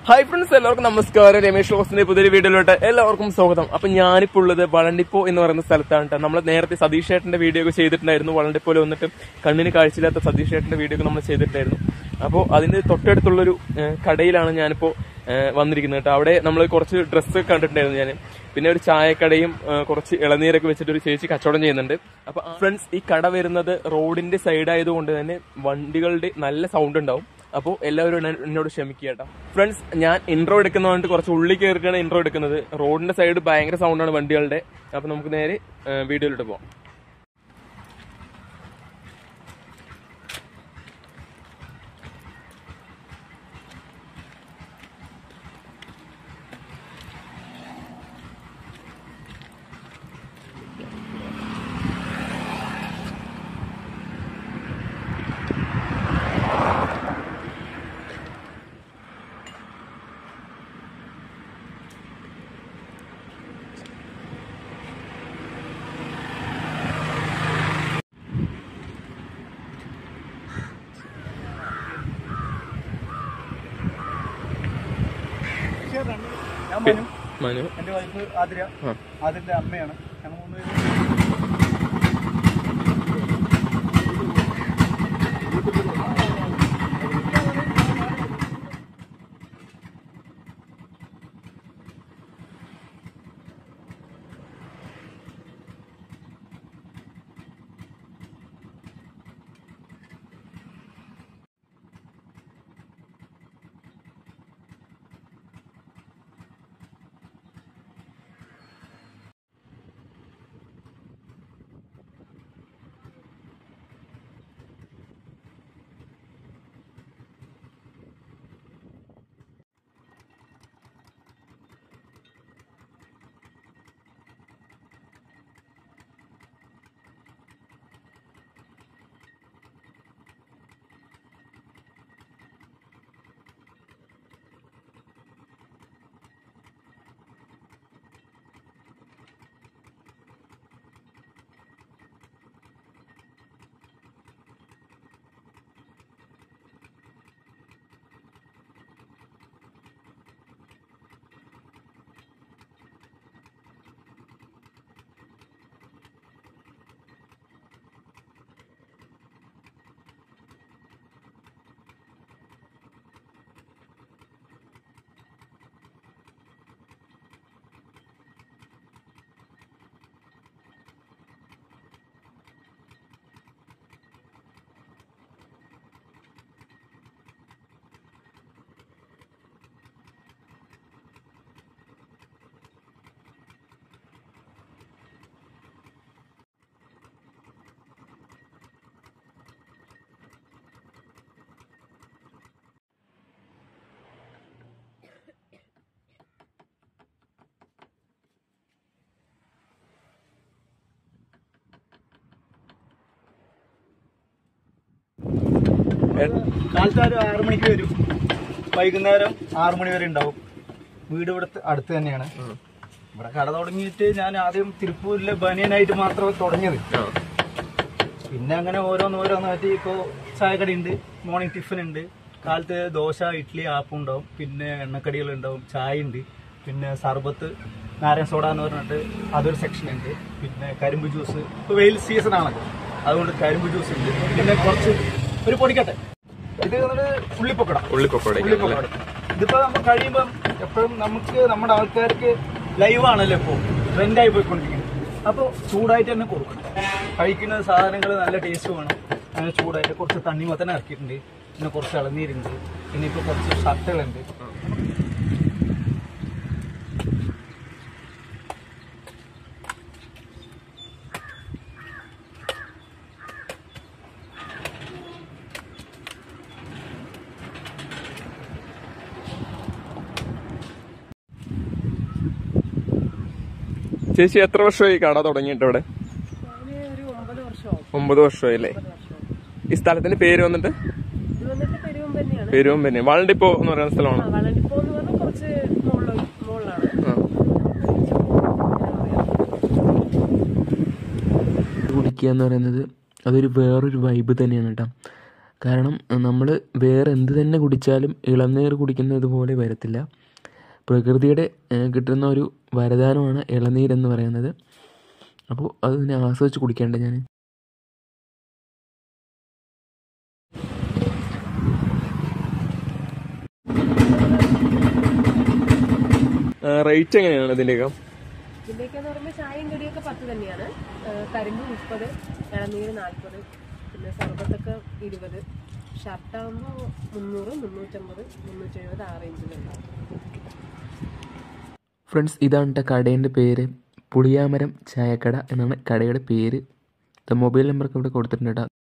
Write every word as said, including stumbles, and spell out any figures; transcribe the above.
Hi friends, എല്ലാവർക്കും നമസ്കാരം. രമേഷ് ലോസിന്റെ പുതിയൊരു വീഡിയോയിലോട്ട് എല്ലാവർക്കും സ്വാഗതം. അപ്പൊ ഞാനിപ്പോൾ ഉള്ളത് വളണ്ടിപ്പോ എന്ന് പറയുന്ന സ്ഥലത്താണ്. നമ്മൾ നേരത്തെ സതീഷ് ഏട്ടന്റെ വീഡിയോ ഒക്കെ ചെയ്തിട്ടുണ്ടായിരുന്നു. വളണ്ടിപ്പോയിൽ വന്നിട്ട് കണ്ണിന് കാഴ്ചയില്ലാത്ത സതീഷ് ഏട്ടന്റെ വീഡിയോ ഒക്കെ നമ്മൾ ചെയ്തിട്ടുണ്ടായിരുന്നു. അപ്പോൾ അതിന്റെ തൊട്ടടുത്തുള്ളൊരു കടയിലാണ് ഞാനിപ്പോ വന്നിരിക്കുന്നത് കേട്ടോ. അവിടെ നമ്മൾ കുറച്ച് ഡ്രസ്സ് കണ്ടിട്ടുണ്ടായിരുന്നു ഞാൻ. പിന്നെ ഒരു ചായക്കടയും കുറച്ച് ഇളനീരൊക്കെ വെച്ചിട്ട് ഒരു ചേച്ചി കച്ചവടം ചെയ്യുന്നുണ്ട്. അപ്പൊ ഫ്രണ്ട്സ്, ഈ കട വരുന്നത് റോഡിന്റെ സൈഡ് ആയതുകൊണ്ട് തന്നെ വണ്ടികളുടെ നല്ല സൗണ്ട് ഉണ്ടാവും. അപ്പോൾ എല്ലാവരും എന്നോട് ക്ഷമിക്കുക കേട്ടോ. ഫ്രണ്ട്സ്, ഞാൻ ഇൻട്രോ എടുക്കുന്നതുകൊണ്ട് കുറച്ച് ഉള്ളിൽ കയറിയിട്ടാണ് ഇൻട്രോ എടുക്കുന്നത്. റോഡിന്റെ സൈഡ് ഭയങ്കര സൗണ്ടാണ് വണ്ടികളുടെ. അപ്പൊ നമുക്ക് നേരെ വീഡിയോയിലോട്ട് പോവാം. ഞാൻ മനു, എന്റെ വൈഫ് ആതിര, ആതിരന്റെ അമ്മയാണ്. ഞങ്ങൾ മൂന്ന് കാലത്ത് ഒരു ആറു മണിക്ക് വരും, വൈകുന്നേരം ആറു മണി വരെ ഉണ്ടാവും. വീട് ഇവിടെ അടുത്ത് തന്നെയാണ്. ഇവിടെ കട തുടങ്ങിയിട്ട് ഞാൻ ആദ്യം തിരുപ്പൂരിലെ ബനിയനായിട്ട് മാത്രമേ തുടങ്ങിയത്. പിന്നെ അങ്ങനെ ഓരോന്ന് ഓരോന്നായിട്ട് ഇപ്പോൾ ചായക്കടയുണ്ട്, മോർണിംഗ് ടിഫിൻ ഉണ്ട്, കാലത്ത് ദോശ, ഇഡ്ഡലി, ആപ്പം ഉണ്ടാവും, പിന്നെ എണ്ണക്കടികൾ ഉണ്ടാവും, ചായ ഉണ്ട്, പിന്നെ സർബത്ത്, നാരങ്ങ സോഡ എന്ന് പറഞ്ഞിട്ട് അതൊരു സെക്ഷൻ ഉണ്ട്, പിന്നെ കരിമ്പ് ജ്യൂസ്. ഇപ്പോൾ വെയിൽ സീസൺ ആണല്ലോ, അതുകൊണ്ട് കരിമ്പ് ജ്യൂസ് ഉണ്ട്. പിന്നെ കുറച്ച് ഒരു പൊടിക്കട്ടെ, ഇത് ഉള്ളിപ്പൊക്കട. ഉള്ളിപ്പൊക്കട ഇതിപ്പോ നമ്മൾ കഴിയുമ്പം എപ്പോഴും നമുക്ക് നമ്മുടെ ആൾക്കാർക്ക് ലൈവാണല്ലോ ഇപ്പോൾ ട്രെൻഡായി പോയിക്കൊണ്ടിരിക്കുന്നത്. അപ്പോൾ ചൂടായിട്ട് തന്നെ കൊടുക്കണം. കഴിക്കുന്ന സാധനങ്ങൾ നല്ല ടേസ്റ്റ് വേണം. അങ്ങനെ ചൂടായിട്ട് കുറച്ച് തണ്ണിമത്തനെ ഇറക്കിയിട്ടുണ്ട്, പിന്നെ കുറച്ച് ഇളനീരുണ്ട്, പിന്നെ ഇപ്പോൾ കുറച്ച് ഷർട്ടുകളുണ്ട്. ചേച്ചി, എത്ര വർഷമായി കട തുടങ്ങിയിട്ട് ഇവിടെ? ഒമ്പത് വർഷമായി അല്ലേ? ഈ സ്ഥലത്തിന്റെ പേര് വന്നിട്ട് പെരുവമ്പന്നെ. വളണ്ടിപ്പോ എന്ന് പറയുന്ന സ്ഥലമാണ്. കുടിക്കുക എന്ന് പറയുന്നത് അതൊരു വേറൊരു വൈബ് തന്നെയാണ് കേട്ടോ. കാരണം നമ്മൾ വേറെ എന്ത് തന്നെ കുടിച്ചാലും ഇളനീർ കുടിക്കുന്നത് പോലെ വരത്തില്ല. പ്രകൃതിയുടെ കിട്ടുന്ന ഒരു വരദാനമാണ് ഇളനീരെന്ന് പറയുന്നത്. അപ്പോൾ അതിനെ ആസ്വദിച്ച് കുടിക്കേണ്ട ഞാൻ. റേറ്റ് എങ്ങനെയാണ് ഇതിൻ്റെയൊക്കെ? ഇതിൻ്റെയൊക്കെയെന്ന് പറയുമ്പോൾ ചായയും കടിയൊക്കെ പത്ത് തന്നെയാണ്. കരിമ്പ് മുപ്പത്, ഇളനീര് നാൽപ്പത്, പിന്നെ സർബത്തൊക്കെ ഇരുപത്. ഷർട്ടാകുമ്പോൾ മുന്നൂറ്, മുന്നൂറ്റമ്പത്, മുന്നൂറ്റി എഴുപത് ആ റേഞ്ചിലുണ്ടാവും. ഫ്രണ്ട്സ്, ഇതാണ് കടേൻ്റെ പേര്. പുളിയാമരം ചായക്കട എന്നാണ് കടയുടെ പേര്. മൊബൈൽ നമ്പറൊക്കെ ഇവിടെ കൊടുത്തിട്ടുണ്ട്.